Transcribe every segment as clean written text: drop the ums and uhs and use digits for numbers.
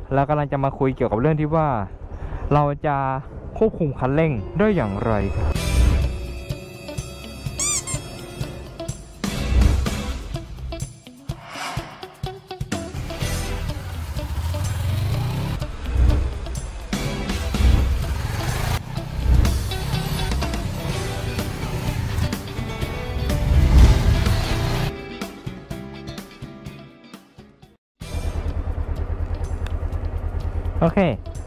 เรากำลังจะมาคุยเกี่ยวกับเรื่องที่ว่าเราจะควบคุมคันเร่งได้อย่างไรโอเค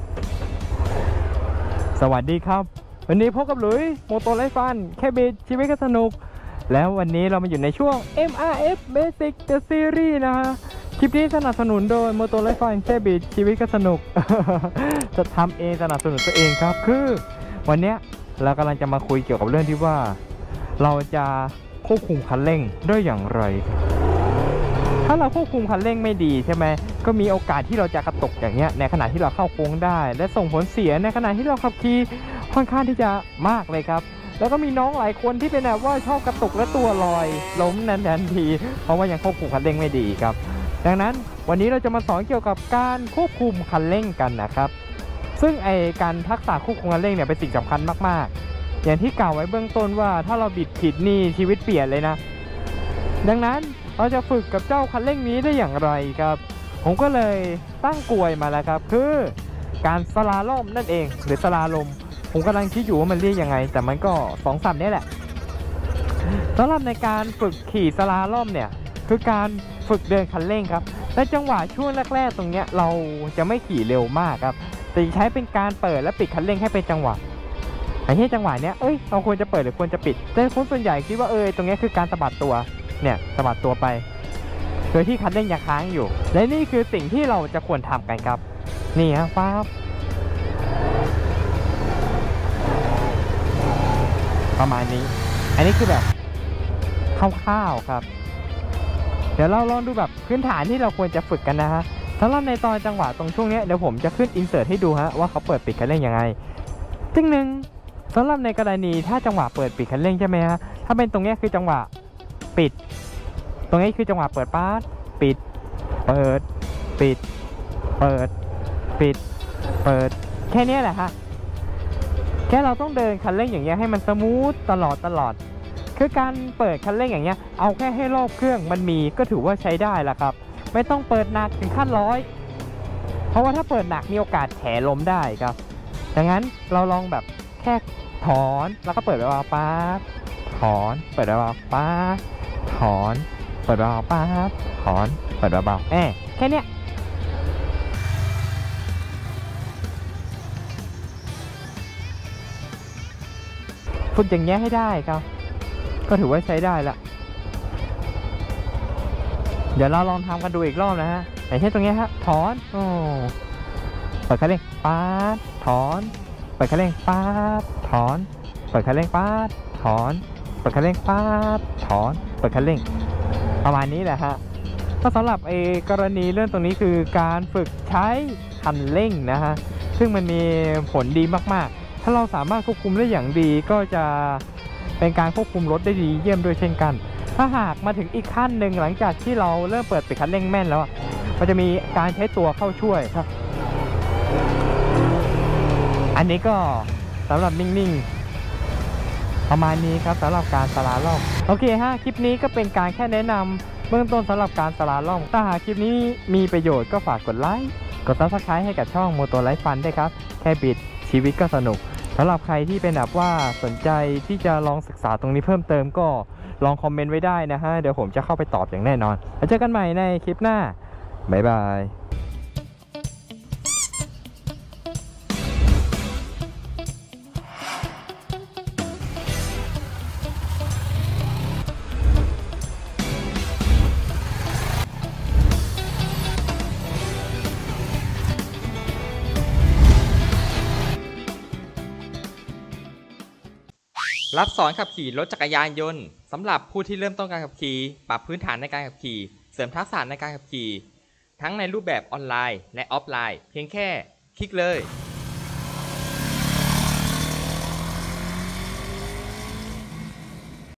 สวัสดีครับวันนี้พบกับหลุยโมโตไลฟ์ฟันแค่บิดชีวิตก็สนุกแล้ววันนี้เรามาอยู่ในช่วง MRF Basic The Series นะฮะคลิปนี้สนับสนุนโดยโมโตไลฟ์ฟันแค่บิดชีวิตก็สนุก จะทำเองสนับสนุนตัวเองครับคือวันนี้เรากำลังจะมาคุยเกี่ยวกับเรื่องที่ว่าเราจะควบคุมคันเร่งได้อย่างไรถ้าเราควบคุมคันเร่งไม่ดีใช่ไหมก็มีโอกาสที่เราจะกระตุกอย่างเงี้ยในขณะที่เราเข้าโค้งได้และส่งผลเสียในขณะที่เราขับขี่ค่อนข้างที่จะมากเลยครับแล้วก็มีน้องหลายคนที่เป็นแบบว่าชอบกระตุกและตัวลอยล้มทันทีเพราะว่ายังควบคุมคันเร่งไม่ดีครับดังนั้นวันนี้เราจะมาสอนเกี่ยวกับการควบคุมคันเร่งกันนะครับซึ่งการทักษะควบคุมคันเร่งเนี่ยเป็นสิ่งสำคัญมากๆอย่างที่กล่าวไว้เบื้องต้นว่าถ้าเราบิดผิดนี่ชีวิตเปลี่ยนเลยนะดังนั้นเราจะฝึกกับเจ้าคันเร่งนี้ได้อย่างไรครับผมก็เลยตั้งกลวยมาแล้วครับคือการสลาล่มนั่นเองหรือสลาลมผมกำลังคิดอยู่ว่ามันเรียกยังไงแต่มันก็2 ศัพท์นี้แหละสำหรับในการฝึกขี่สลาล่มเนี่ยคือการฝึกเดินคันเร่งครับและจังหวะช่วงแรกๆตรงเนี้ยเราจะไม่ขี่เร็วมากครับแต่ใช้เป็นการเปิดและปิดคันเร่งให้เป็นจังหวะอย่างที่จังหวะเนี้ยเราควรจะเปิดหรือควรจะปิดแต่คนส่วนใหญ่คิดว่าตรงนี้คือการสะบัดตัวเนี่ยสะบัดตัวไปโดยที่คันเร่งยังค้างอยู่และนี่คือสิ่งที่เราจะควรทำกันครับนี่ฮะฟ้าประมาณนี้อันนี้คือแบบคร่าวๆครับเดี๋ยวเราลองดูแบบพื้นฐานที่เราควรจะฝึกกันนะฮะสำหรับในตอนจังหวะตรงช่วงนี้เดี๋ยวผมจะขึ้นอินเสิร์ตให้ดูฮะว่าเขาเปิดปิดคันเร่งยังไงซึ่งหนึ่งสำหรับในกรณีถ้าจังหวะเปิดปิดคันเร่งใช่ไหมฮะถ้าเป็นตรงนี้คือจังหวะปิดตรงนี้คือจังหวะเปิดป๊าดปิดเปิดปิดเปิดปิดเปิดแค่นี้แหละฮะแค่เราต้องเดินคันเร่งอย่างเงี้ยให้มันสมูทตลอดคือการเปิดคันเร่งอย่างเงี้ยเอาแค่ให้รอบเครื่องมันมีก็ถือว่าใช้ได้แล้วครับไม่ต้องเปิดหนักถึงขั้น100เพราะว่าถ้าเปิดหนักมีโอกาสแถล้มได้ครับดังนั้นเราลองแบบแค่ถอนแล้วก็เปิดเบาๆป๊าดถอนเปิดเบาๆป๊าดถอนเปิดเบาๆป๊าดถอนเปิดเบาๆแค่เนี้ยฝึกอย่างเงี้ยให้ได้ครับก็ถือว่าใช้ได้ละเดี๋ยวเราลองทำกันดูอีกรอบนะฮะอย่างเช่นตรงนี้ครับถอนเปิดคันเร่งป๊าดถอนเปิดคันเร่งป๊าดถอนเปิดคันเร่งป๊าดถอนเปิดคันเร่งป๊าดถอนเปิดคันเร่งประมาณนี้แหละฮะก็สำหรับกรณีเรื่องตรงนี้คือการฝึกใช้คันเร่งนะฮะซึ่งมันมีผลดีมากๆถ้าเราสามารถควบคุมได้อย่างดีก็จะเป็นการควบคุมรถได้ดีเยี่ยมด้วยเช่นกันถ้าหากมาถึงอีกขั้นหนึ่งหลังจากที่เราเริ่มเปิดปิดคันเร่งแม่นแล้วมันจะมีการใช้ตัวเข้าช่วยครับอันนี้ก็สำหรับนิ่งๆประมาณนี้ครับสำหรับการสลาล่มโอเคฮะคลิปนี้ก็เป็นการแค่แนะนำเบื้องต้นสำหรับการสลาล่มถ้าหากคลิปนี้มีประโยชน์ก็ฝากกดไลค์กด Subscribe ให้กับช่องโมโตไลฟ์ฟันด้วยครับแค่บิดชีวิตก็สนุกสำหรับใครที่เป็นแบบว่าสนใจที่จะลองศึกษาตรงนี้เพิ่มเติมก็ลองคอมเมนต์ไว้ได้นะฮะเดี๋ยวผมจะเข้าไปตอบอย่างแน่นอนแล้วเจอกันใหม่ในคลิปหน้าบ๊ายบายรับสอนขับขี่รถจักรยานยนต์สำหรับผู้ที่เริ่มต้นการขับขี่ปรับพื้นฐานในการขับขี่เสริมทักษะในการขับขี่ทั้งในรูปแบบออนไลน์และออฟไลน์เพียงแค่คลิกเลย